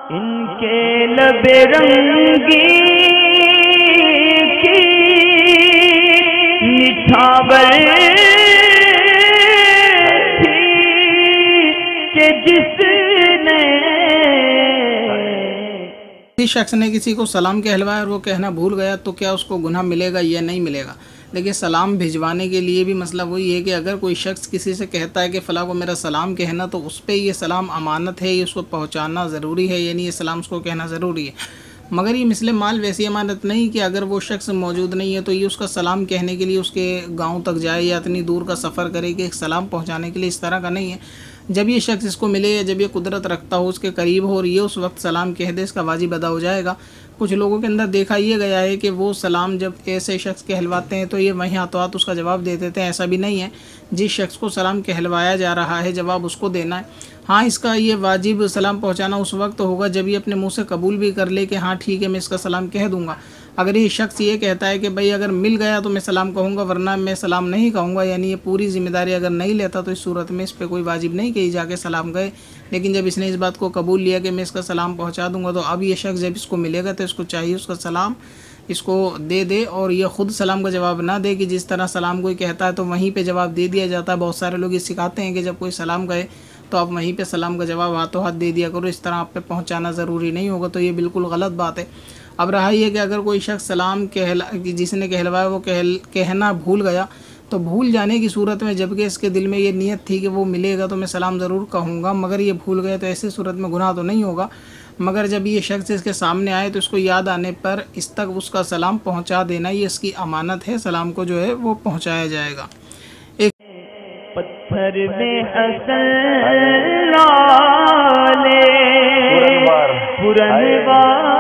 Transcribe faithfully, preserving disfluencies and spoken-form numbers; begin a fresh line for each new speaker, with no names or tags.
इनके लबे रंगी की निछावर थी कि जिसने
किसी शख्स ने किसी को सलाम कहलवाया और वो कहना भूल गया तो क्या उसको गुनाह मिलेगा या नहीं मिलेगा। देखिए, सलाम भिजवाने के लिए भी मसला वही है कि अगर कोई शख्स किसी से कहता है कि फ़लाँ को मेरा सलाम कहना, तो उस पर ये सलाम अमानत है, ये उसको पहुंचाना ज़रूरी है, यानी ये सलाम उसको कहना ज़रूरी है। मगर ये मिसले माल वैसी अमानत नहीं कि अगर वो शख्स मौजूद नहीं है तो ये उसका सलाम कहने के लिए उसके गांव तक जाए या इतनी दूर का सफ़र करे कि एक सलाम पहुंचाने के लिए, इस तरह का नहीं है। जब ये शख्स इसको मिले या जब ये कुदरत रखता हो, उसके करीब हो और ये उस वक्त सलाम कह दे, इसका वाजिब अदा हो जाएगा। कुछ लोगों के अंदर देखा ये गया है कि वो सलाम जब ऐसे शख्स कहलवाते हैं तो ये वहीं हाथों हाथ उसका जवाब दे देते हैं। ऐसा भी नहीं है, जिस शख्स को सलाम कहलवाया जा रहा है जवाब उसको देना है। हाँ, इसका ये वाजिब सलाम पहुंचाना उस वक्त होगा जब ये अपने मुंह से कबूल भी कर ले कि हाँ ठीक है, मैं इसका सलाम कह दूंगा। अगर ये शख्स ये कहता है कि भाई अगर मिल गया तो मैं सलाम कहूँगा वरना मैं सलाम नहीं कहूँगा, यानी ये पूरी जिम्मेदारी अगर नहीं लेता, तो इस सूरत में इस पर कोई वाजिब नहीं कि जाके सलाम गए। लेकिन जब इसने इस बात को कबूल लिया कि मैं इसका सलाम पहुँचा दूँगा, तो अब ये शख्स जब इसको मिलेगा तो इसको चाहिए उसका सलाम इसको दे दे और ये ख़ुद सलाम का जवाब ना दे कि जिस तरह सलाम कोई कहता है तो वहीं पे जवाब दे दिया जाता है। बहुत सारे लोग ये सिखाते हैं कि जब कोई सलाम गए तो आप वहीं पे सलाम का जवाब हाथों हाथ दे दिया करो, इस तरह आप पे पहुंचाना ज़रूरी नहीं होगा। तो ये बिल्कुल गलत बात है। अब रहा ये कि अगर कोई शख्स सलाम कहला जिसने कहलवाया वो कहल कहना भूल गया, तो भूल जाने की सूरत में जबकि इसके दिल में ये नीयत थी कि वो मिलेगा तो मैं सलाम ज़रूर कहूँगा, मगर ये भूल गया, तो ऐसी सूरत में गुनाह तो नहीं होगा। मगर जब ये शख्स इसके सामने आए तो इसको याद आने पर इस तक उसका सलाम पहुँचा देना, ये इसकी अमानत है, सलाम को जो है वो पहुँचाया जाएगा। एक
पत्थर में हसन लाले पुरनवार